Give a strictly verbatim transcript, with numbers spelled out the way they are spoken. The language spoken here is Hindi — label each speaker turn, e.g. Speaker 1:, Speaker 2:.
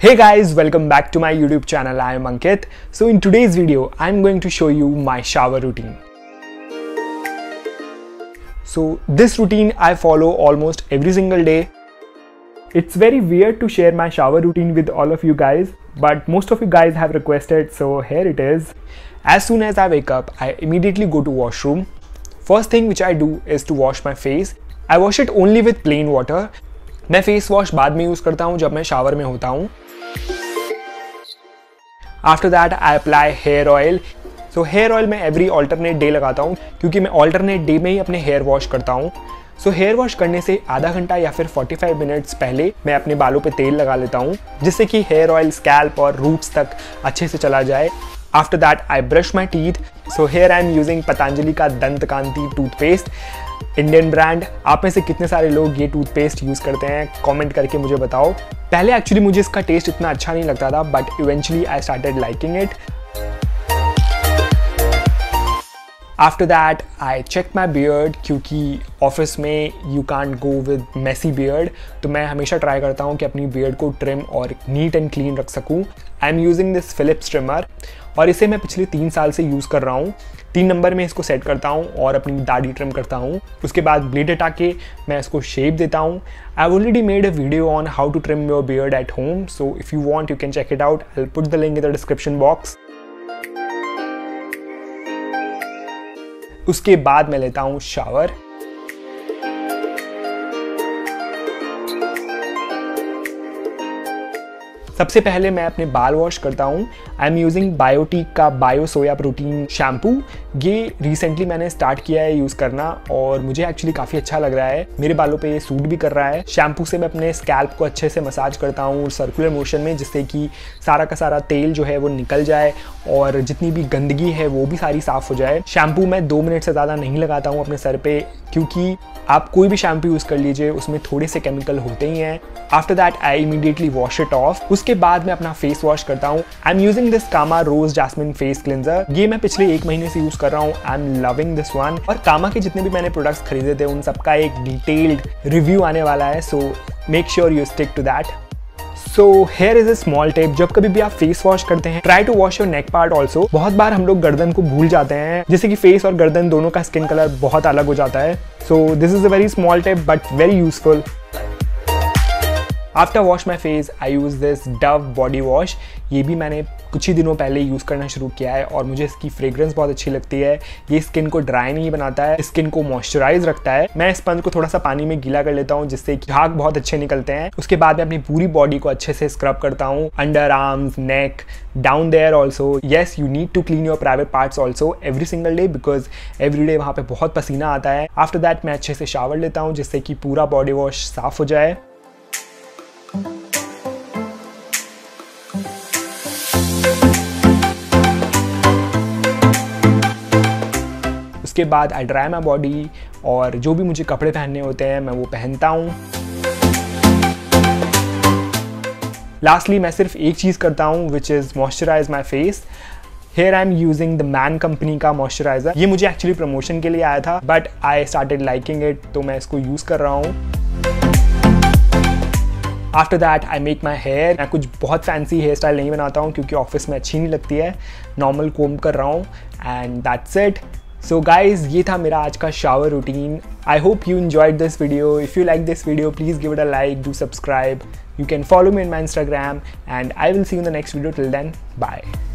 Speaker 1: Hey guys, welcome back to my YouTube channel. I am Ankit. So in today's video, I'm going to show you my shower routine. So this routine I follow almost every single day. It's very weird to share my shower routine with all of you guys, but most of you guys have requested, so here it is. As soon as I wake up, I immediately go to washroom. First thing which I do is to wash my face. I wash it only with plain water. मैं फेस वॉश बाद में यूज करता हूँ जब मैं शावर में होता हूँ. After that I apply hair oil. So hair oil मैं एवरी ऑल्टरनेट डे लगाता हूँ क्योंकि मैं ऑल्टरनेट डे में ही अपने हेयर वॉश करता हूँ. सो हेयर वॉश करने से आधा घंटा या फिर पैंतालीस मिनट्स पहले मैं अपने बालों पे तेल लगा लेता हूँ जिससे कि हेयर ऑयल स्कैल्प और रूट्स तक अच्छे से चला जाए. After that I brush my teeth. So here I am using Patanjali का दंत कांति टूथपेस्ट, इंडियन ब्रांड. आप में से कितने सारे लोग ये टूथपेस्ट यूज़ करते हैं कमेंट करके मुझे बताओ. पहले एक्चुअली मुझे इसका टेस्ट इतना अच्छा नहीं लगता था, but eventually I started liking it. After that I check my beard क्योंकि ऑफिस में you can't go with messy beard, तो मैं हमेशा ट्राई करता हूँ कि अपनी बियर्ड को ट्रिम और नीट एंड क्लीन रख सकूँ. I am using this Philips trimmer और इसे मैं पिछले तीन साल से यूज़ कर रहा हूँ. तीन नंबर में इसको सेट करता हूँ और अपनी दाढ़ी ट्रिम करता हूँ. उसके बाद ब्लेड हटा के मैं इसको शेप देता हूँ. I have already made a video on how to trim your beard at home, so if you want you can check it out. I will put the link in the description box. उसके बाद मैं लेता हूँ शावर. सबसे पहले मैं अपने बाल वॉश करता हूँ. आई एम यूजिंग बायोटीक का बायो सोया प्रोटीन शैम्पू. ये रिसेंटली मैंने स्टार्ट किया है यूज़ करना और मुझे एक्चुअली काफ़ी अच्छा लग रहा है. मेरे बालों पे ये सूट भी कर रहा है. शैम्पू से मैं अपने स्कैल्प को अच्छे से मसाज करता हूँ सर्कुलर मोशन में, जिससे कि सारा का सारा तेल जो है वो निकल जाए और जितनी भी गंदगी है वो भी सारी साफ़ हो जाए. शैम्पू मैं दो मिनट से ज़्यादा नहीं लगाता हूँ अपने सर पे, क्योंकि आप कोई भी शैम्पू यूज़ कर लीजिए उसमें थोड़े से केमिकल होते ही हैं. After that I immediately wash it off. उसके बाद मैं अपना फेस वॉश करता हूँ. I am using this Kama rose jasmine face cleanser. ये मैं पिछले एक महीने से यूज़ कर रहा हूँ. I am loving this one. और कामा के जितने भी मैंने प्रोडक्ट्स खरीदे थे उन सबका एक डिटेल्ड रिव्यू आने वाला है, so make sure you stick to that. So here is a small tip. जब कभी भी आप फेस वॉश करते हैं, try to wash your neck part also. बहुत बार हम लोग गर्दन को भूल जाते हैं, जैसे कि फेस और गर्दन दोनों का स्किन कलर बहुत अलग हो जाता है. So this is a very small tip but very useful. After wash my face I use this Dove body wash. ये भी मैंने कुछ ही दिनों पहले यूज़ करना शुरू किया है और मुझे इसकी फ्रेग्रेंस बहुत अच्छी लगती है. ये स्किन को ड्राई नहीं बनाता है, स्किन को मॉइस्चराइज रखता है. मैं स्पंज को थोड़ा सा पानी में गीला कर लेता हूँ जिससे झाग बहुत अच्छे निकलते हैं. उसके बाद मैं अपनी पूरी बॉडी को अच्छे से स्क्रब करता हूँ. Underarms, neck, down there also. Yes, you need to clean your private parts also every single day because every day वहाँ पे बहुत पसीना आता है. आफ्टर दैट मैं अच्छे से शावर लेता हूँ जिससे कि पूरा बॉडी वॉश साफ हो जाए. उसके बाद आई ड्राई माई बॉडी और जो भी मुझे कपड़े पहनने होते हैं मैं वो पहनता हूँ. लास्टली मैं सिर्फ एक चीज़ करता हूँ which is moisturize my face. Here I am using the Man Company का मॉइस्चराइजर. ये मुझे एक्चुअली प्रमोशन के लिए आया था but I started liking it, तो मैं इसको यूज़ कर रहा हूँ. After that I make my hair. मैं कुछ बहुत फैंसी हेयर स्टाइल नहीं बनाता हूँ क्योंकि ऑफिस में अच्छी नहीं लगती है. नॉर्मल कोम कर रहा हूँ and that's it. So guys, ये था मेरा आज का shower routine. I hope you enjoyed this video. If you like this video, please give it a like, do subscribe. You can follow me on my Instagram and I will see you in the next video. Till then, bye.